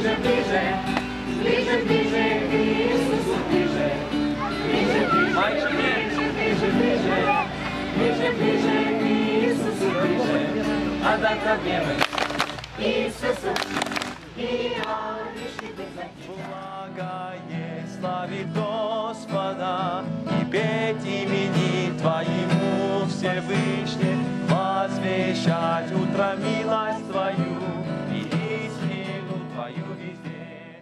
ближе, ближе, ближе, ближе, к Иисусу ближе, ближе, ближе, ближе, ближе, ближе, ближе, к Иисусу ближе, отдать проблемы Иисусу, и Он лишь тебе защита. Благое славить Господа и петь имени Твоему Всевышний, возвещать утро милость Твою и истину Твою везде.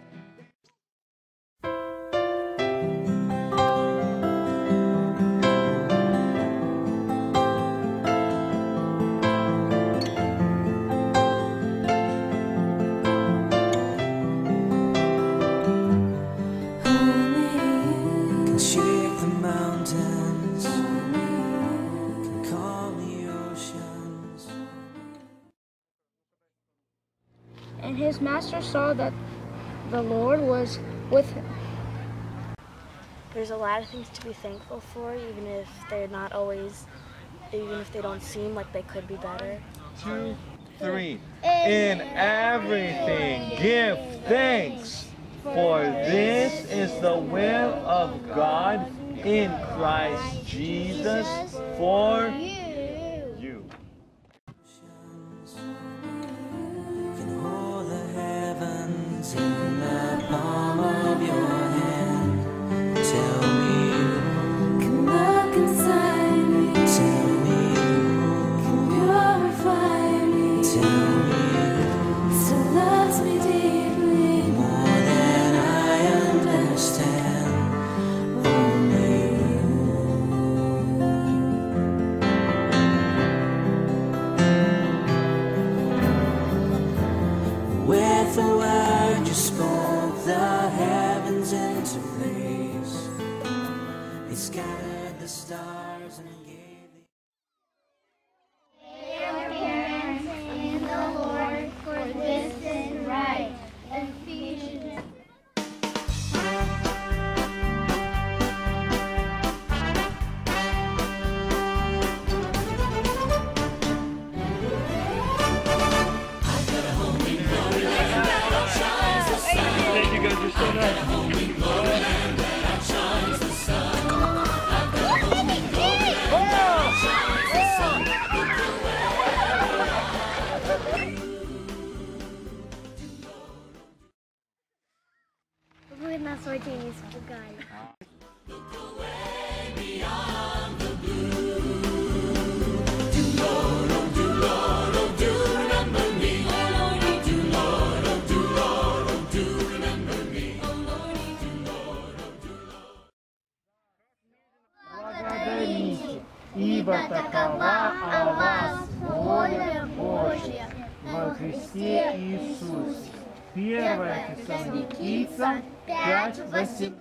And his master saw that the Lord was with him. There's a lot of things to be thankful for, even if they're not always, even if they don't seem like they could be better. 2, 3. In everything give thanks, for this is the will of God in Christ Jesus for you. In the palm of your hand, tell me you can look inside me, tell me you can purify me, tell me you still loves me deeply, more than I understand, only you. With the word you spoke the heavens into place. He scattered the stars and gave the... Your parents in the Lord, for this is right. Ephesians. Thank you guys, you're so nice. Ви на сьогодні не спугали. Благодарите, ибо такова о вас воля Божья во Христе Иисусе. 1 Фессалоникийцам 5:18.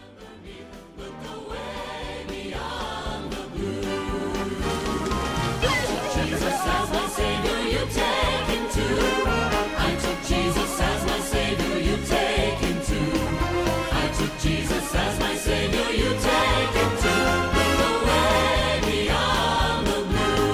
Jesus as my Savior, you take him too. I took Jesus as my Savior, you take him too. I took Jesus as my Savior, you take him too. Look away beyond the blue.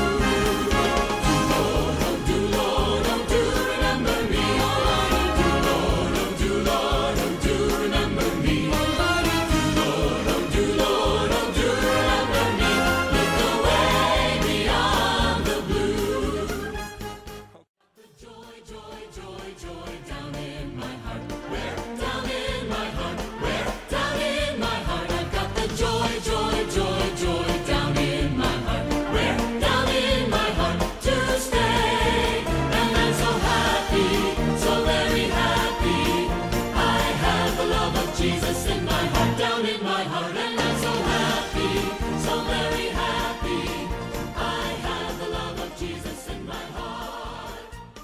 Do Lord, oh do remember me. Do Lord, oh do remember me. Do Lord, oh do remember me. Look away beyond the blue. The joy, joy, joy, joy down in my heart. Where? Down in my heart. Where? Down in my heart. I've got the joy, joy, joy, joy down in my heart. Where? Down in my heart to stay. And I'm so happy, so very happy. I have the love of Jesus in my heart, down in my heart. And I'm so happy, so very happy. I have the love of Jesus in my heart.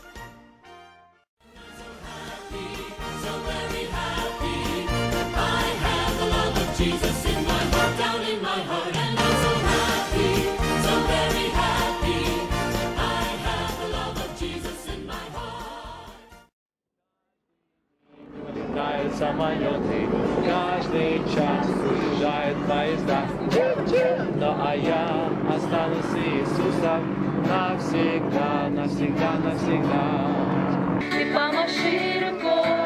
So very happy, I have the love of Jesus in my heart, down in my heart, and I'm so happy, so very happy, I have the love of Jesus in my heart. Летают самолеты, каждый час уезжают поезда. Но а я останусь с Иисусом навсегда, навсегда, навсегда. И помаши рукой.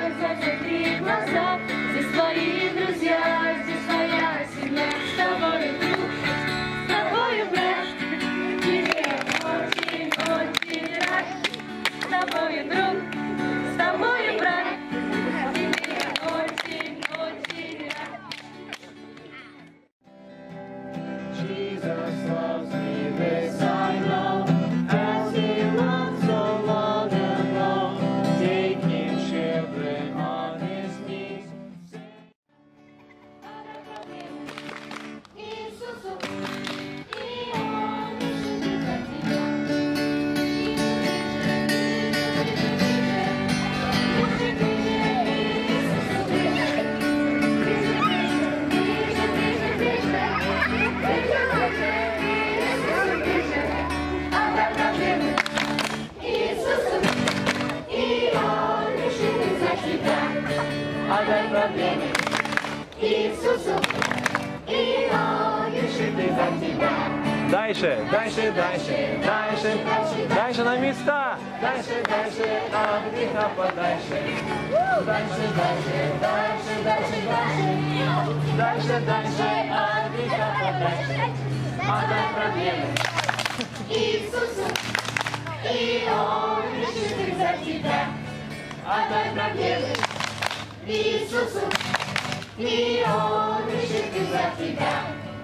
отдай проблемы Иисусу, и Он решит их за тебя. Дальше, дальше, дальше, дальше, дальше на места. Дальше, дальше, от греха подальше. Дальше, дальше, дальше, дальше, дальше. Дальше, дальше, от греха подальше. Отдай проблемы Иисусу, и Он решит их за тебя. Отдай проблемы Иисусу, и Он решит их за тебя.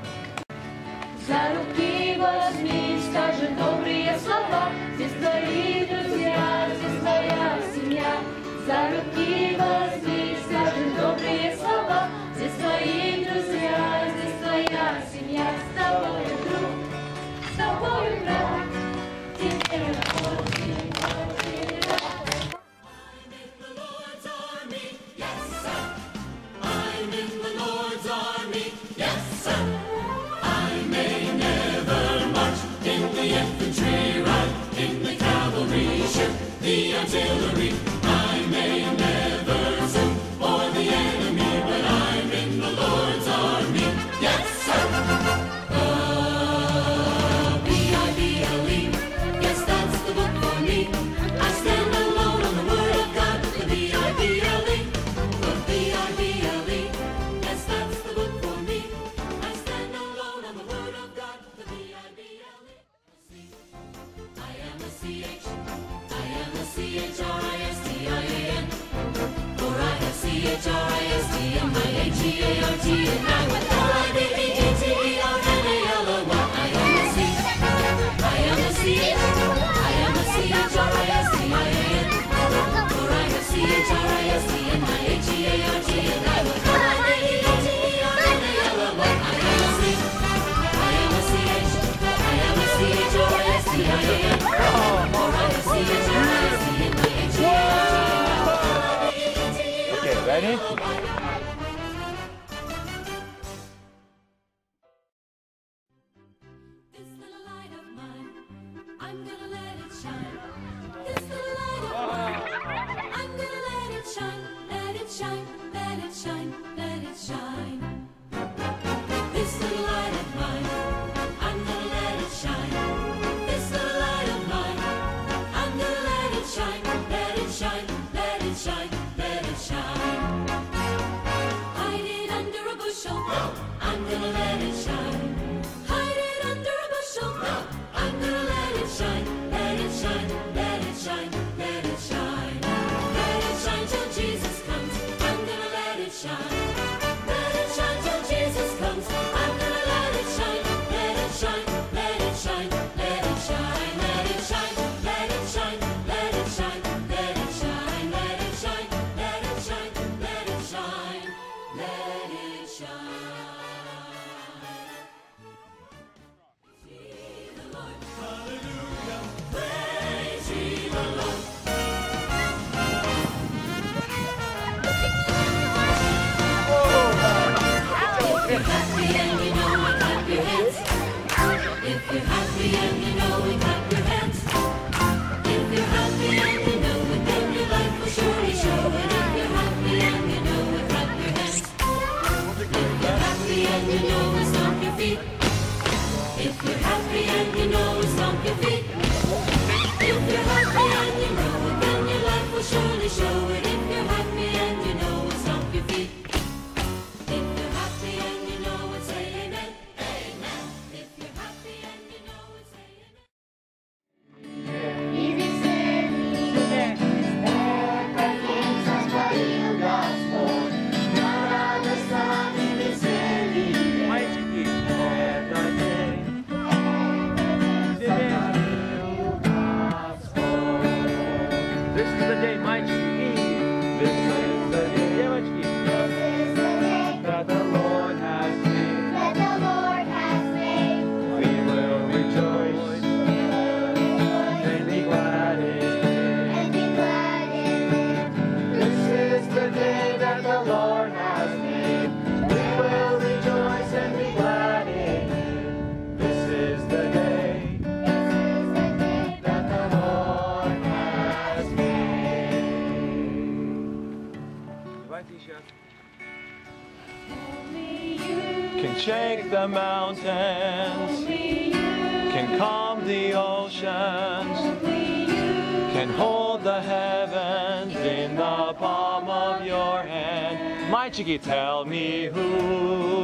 За руки возьми, скажи добрые слова. Здесь твои друзья, здесь твоя семья. За руки возьми, скажи добрые слова. Здесь твои друзья, здесь твоя семья. С тобой друг, с тобой брат. Тебе очень, очень рад. I'm in the Lord's army, yes sir. I'm in the Lord's army, yes sir. I may never march in the infantry, ride in the cavalry, shoot the artillery. I may never sing for the enemy, but I'm in the Lord's army, yes sir. B-I-B-L-E, yes that's the book for me. I stand alone on the Word of God, the B-I-B-L-E, the B-I-B-L-E, yes that's the book for me. I stand alone on the Word of God, the B-I-B-L-E. I am a C-H, I am a C-H-R-I-S-T-I-A-N, for I have C-H-R-I-S-T in my H-E-A-R-T, and I with L-I-B-E-T-T-E-R-N-A-L-O-Y. I am a C, I am a C-H, I am a C-H-R-I-S-T-I-A-N, for I have C-H-R-I-S-T in my H-E-A-R-T, and I with L-I-B-E-T-T-E-R-N-A-L-O-Y. I am a C, I am a C-H, I am a C-H-R-I-S-T-I-A-N, for I have C-H-R-I-S-T in my H-E-A-R-T. Okay, ready? This little light of mine, I'm gonna let it shine. This little light of mine, I'm gonna let it shine. Let it shine, let it shine, let it shine. This little light of mine, I'm gonna let it shine. This little light of mine, I'm gonna let it shine. Let it shine, let it shine, let it shine. Hide it under a bushel, I'm gonna let it shine. Hide it under a bushel, I'm gonna let it shine. Let it shine, let it shine, let it shine. Let it shine till Jesus comes, I'm gonna let it shine. Let it shine till Jesus comes, I'm gonna let it shine. Let it shine, let it shine, let it shine. Let it shine, let it shine, let it shine. Let it shine, let it shine, let it shine, let it shine. Let it shine. Praise the Lord. Hallelujah. Praise ye the Lord. If you're happy and you know it, clap your hands. If you're happy and you know it, clap your hands. If you're happy and you know it, then your life will surely show it. If you're happy and you know it, clap your hands. If you're happy and you know it, stomp your feet. If you're happy and you know it, stomp your feet. If you're happy and you know it, then your life will surely show it. If you're happy and you know it, stomp your feet. If you're happy and you know it, say amen. Amen. If you're happy and you know it, say amen. Easy said, свою Господь, на радостном и веселье. Мальчики, это день. This is the day, мальчики. This is the day, девочки. This is the day That the Lord has made. that the Lord has made. We will rejoice and be glad in it. And be glad in it. This is the day that the Lord has made. We will rejoice and be glad in it. This is the day This is the day that the Lord has made. Давайте еще раз. Can shake the mountains, can calm the oceans, can hold the heavens in the palm of your hand. Мальчики, tell me who,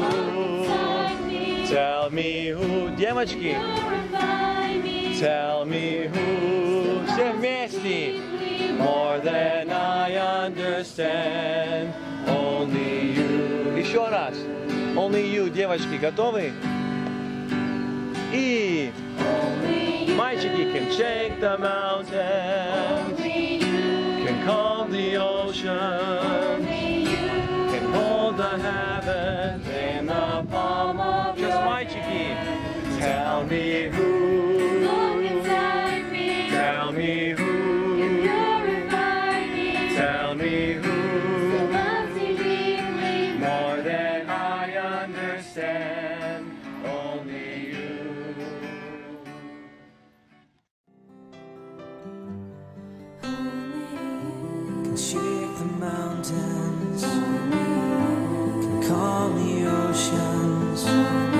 tell me who. Девочки, tell me who. Все вместе. More than I understand, only you. Еще раз. Only you, девочки, готовы? И мальчики, can shake the mountains, can calm the ocean, can hold the heavens in the palm of your hand. Just мальчики. Tell me who, tell me who, tell me who. More than I understand, only you. Can shake the mountains, can calm the oceans.